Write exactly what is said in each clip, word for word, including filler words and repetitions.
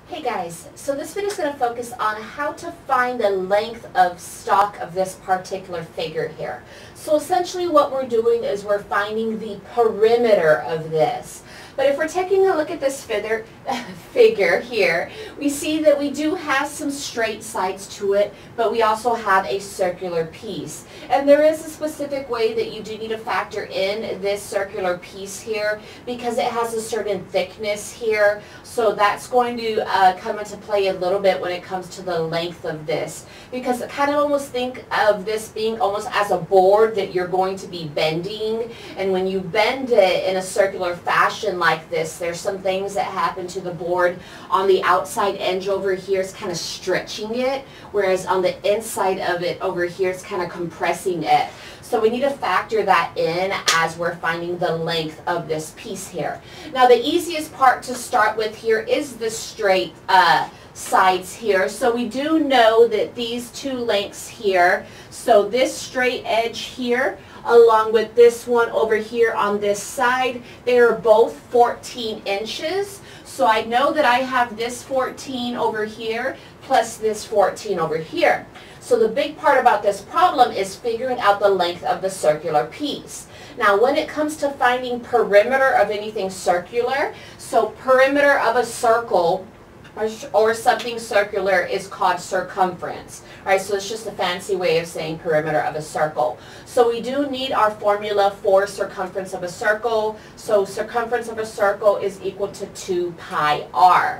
Hey guys, so this video is going to focus on how to find the length of stock of this particular figure here. So essentially what we're doing is we're finding the perimeter of this. But if we're taking a look at this figure, figure here, we see that we do have some straight sides to it, but we also have a circular piece. And there is a specific way that you do need to factor in this circular piece here because it has a certain thickness here. So that's going to uh, come into play a little bit when it comes to the length of this. Because I kind of almost think of this being almost as a board that you're going to be bending. And when you bend it in a circular fashion like this, there's some things that happen to the board. On the outside edge over here, it's kind of stretching it, whereas on the inside of it over here, it's kind of compressing it. So we need to factor that in as we're finding the length of this piece here. Now the easiest part to start with here is the straight uh, sides here. So we do know that these two lengths here, so this straight edge here along with this one over here on this side, they are both fourteen inches. So I know that I have this fourteen over here plus this fourteen over here. So the big part about this problem is figuring out the length of the circular piece. Now when it comes to finding perimeter of anything circular, so perimeter of a circle or, or something circular is called circumference. Right, so it's just a fancy way of saying perimeter of a circle. So we do need our formula for circumference of a circle. So circumference of a circle is equal to two pi r.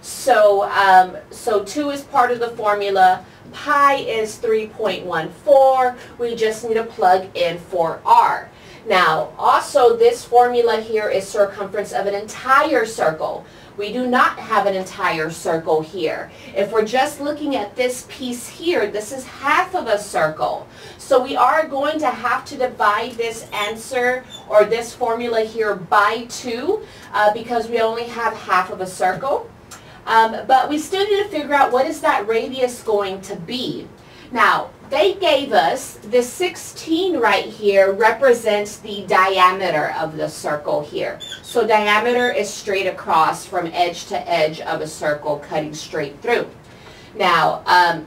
So, um, so two is part of the formula. Pi is three point one four. We just need to plug in for r. Now, also this formula here is circumference of an entire circle. We do not have an entire circle here. If we're just looking at this piece here, this is half of a circle. So we are going to have to divide this answer or this formula here by two uh, because we only have half of a circle. Um, but we still need to figure out what is that radius going to be. Now, they gave us the sixteen right here represents the diameter of the circle here. So diameter is straight across from edge to edge of a circle cutting straight through. Now, um,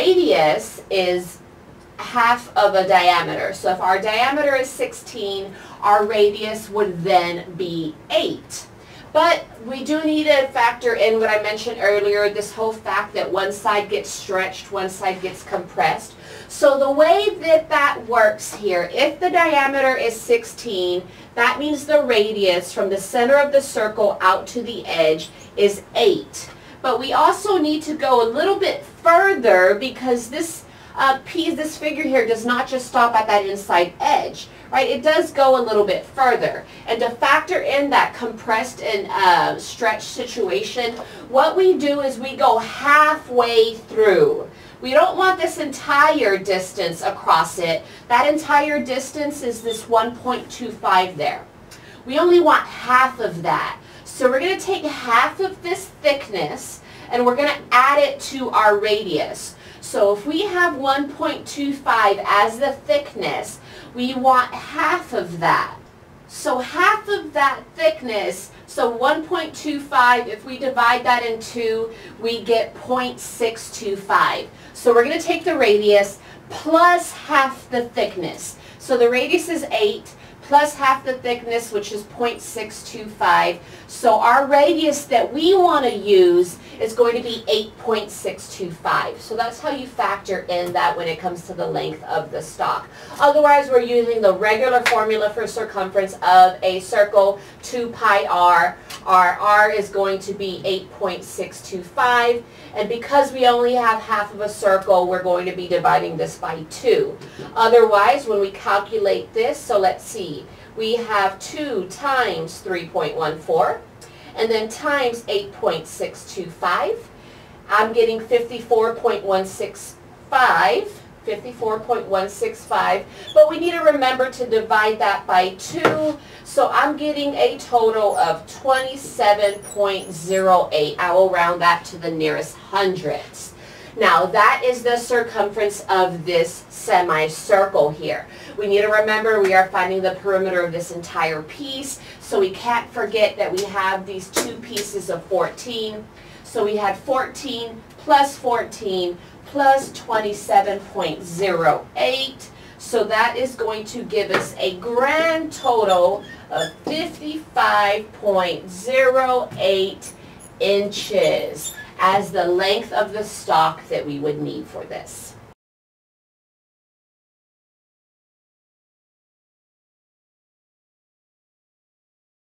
radius is half of a diameter. So if our diameter is sixteen, our radius would then be eight. But we do need to factor in what I mentioned earlier, this whole fact that one side gets stretched, one side gets compressed. So the way that that works here, if the diameter is sixteen, that means the radius from the center of the circle out to the edge is eight. But we also need to go a little bit further because this uh, piece, this figure here does not just stop at that inside edge. Right, it does go a little bit further. And to factor in that compressed and uh, stretched situation, what we do is we go halfway through. We don't want this entire distance across it. That entire distance is this one point two five there. We only want half of that. So we're going to take half of this thickness and we're going to add it to our radius. So if we have one point two five as the thickness, we want half of that. So half of that thickness, so one point two five, if we divide that in two, we get zero point six two five. So we're going to take the radius plus half the thickness. So the radius is eight plus half the thickness, which is zero point six two five. So our radius that we want to use is going to be eight point six two five. So that's how you factor in that when it comes to the length of the stock. Otherwise, we're using the regular formula for circumference of a circle, two pi r. Our r is going to be eight point six two five. And because we only have half of a circle, we're going to be dividing this by two. Otherwise, when we calculate this, so let's see, we have two times three point one four. And then times eight point six two five. I'm getting fifty-four point one six five, fifty-four point one six five, but we need to remember to divide that by two, so I'm getting a total of twenty-seven point zero eight. I will round that to the nearest hundredths. Now that is the circumference of this semicircle here. We need to remember we are finding the perimeter of this entire piece, so we can't forget that we have these two pieces of fourteen. So we had fourteen plus fourteen plus twenty-seven point zero eight. So that is going to give us a grand total of fifty-five point zero eight inches as the length of the stalk that we would need for this.